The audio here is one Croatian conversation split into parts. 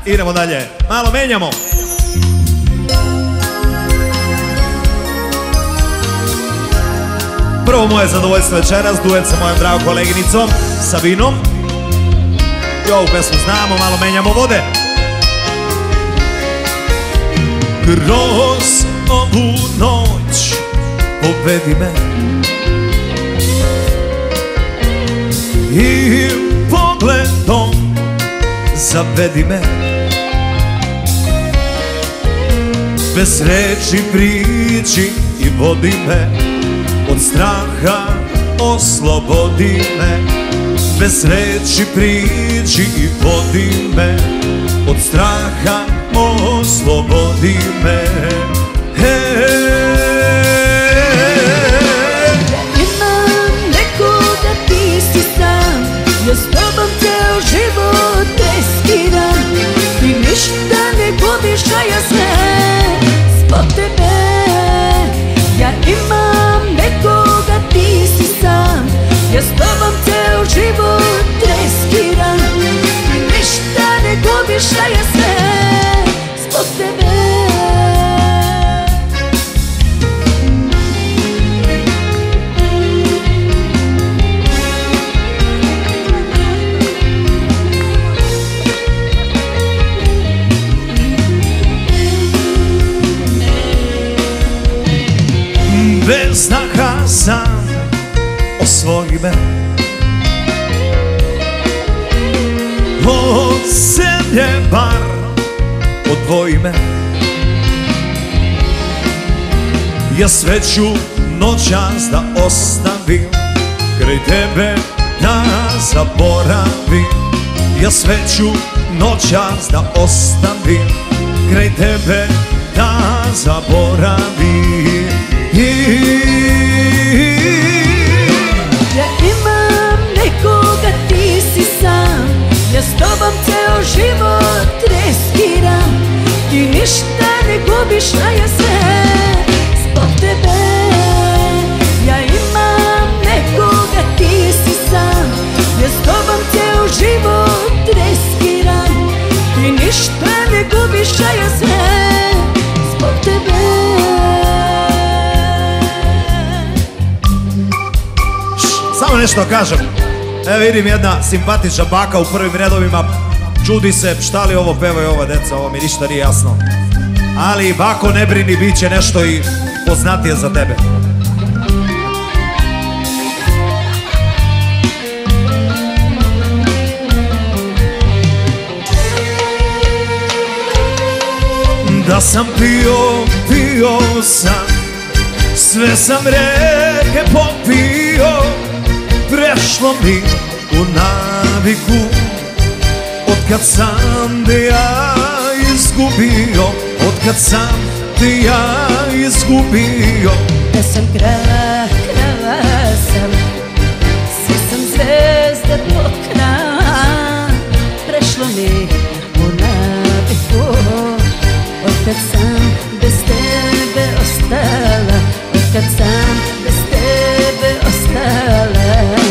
idemo dalje. Malo menjamo. Prvo moje zadovoljstvo večeras, duet sa mojom dragom koleginicom Sabinom. I ovu pesmu znamo, malo menjamo vode. Kroz ovu noć povedi me i pogledom zavedi me, bez reči priđi i vodi me, od straha oslobodi me, bez reči priđi i vodi me, od straha oslobodi me. Ja imam nekoga, ti si sam, ja s tobom ceo život riskiram. Ti ništa ne gubiš, a ja sve zbog tebe. Ja imam nekoga, ti si sam, ja s tobom ceo život riskiram. Ti ništa ne gubiš, a ja sve zbog tebe. Bez straha sam, osvoji me, od zemlje bar odvoji me. Ja sve ću noćas da ostavim, kraj tebe da zaboravim. Ja sve ću noćas da ostavim, kraj tebe da zaboravim. Ja imam nekoga, ti si sam, ja s tobom ceo život riskiram. Ti ništa ne gubiš, a ja sve zbog tebe. Ja imam nekoga, ti si sam, ja s tobom ceo život riskiram. Ti ništa ne gubiš, a ja sve zbog tebe. Samo nešto kažem. Evo vidim jedna simpatična baka u prvim redovima. Čudi se šta li ovo pevaju ova deca, ovo mi ništa nije jasno. Ali bako ne brini, bit će nešto i poznatije za tebe. Da sam pio sam, sve sam reke popio, prešlo mi u naviku, otkad sam te ja izgubio, otkad sam te ja izgubio. Da sam krala, krala sam, sve sam zvezda pokrala, prešlo mi u naviku, otkad sam bez tebe ostala, otkad sam bez tebe ostala.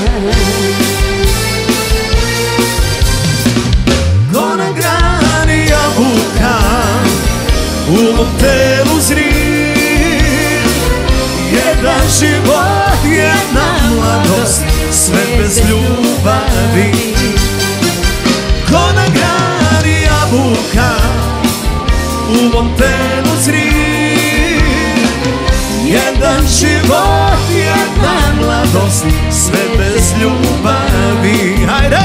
Ko na grani jabuka, u mom telu zri, jedan život, jedna mladost, sve bez ljubavi. Ko na grani jabuka, u mom telu zri, jedan život, jedna mladost, sve bez ljubavi. Hajde!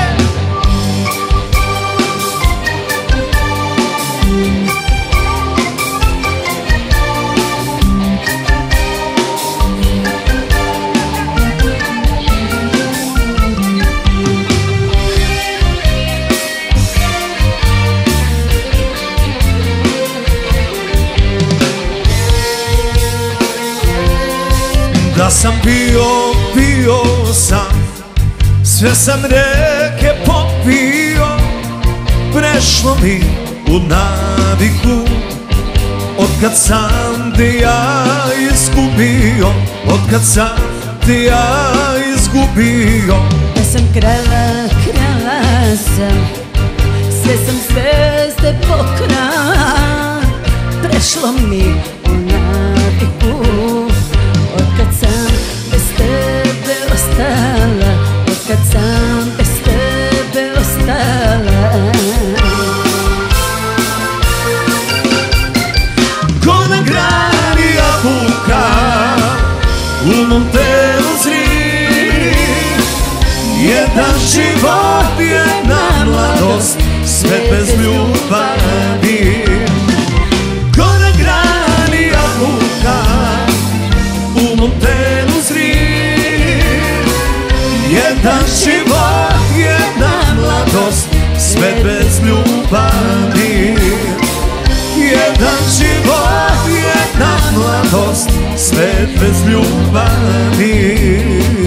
Da sam pio sam, sve sam reke popio, prešlo mi u naviku, otkad sam te ja izgubio, otkad sam te ja izgubio. Da sam krala, krala sam, sve sam zvezde mladost, svet bez ljubavi. Ko na grani jabuka, u mom telu zri, jedan život, jedna mladost, svet bez ljubavi. Jedan život, jedna mladost, svet bez ljubavi.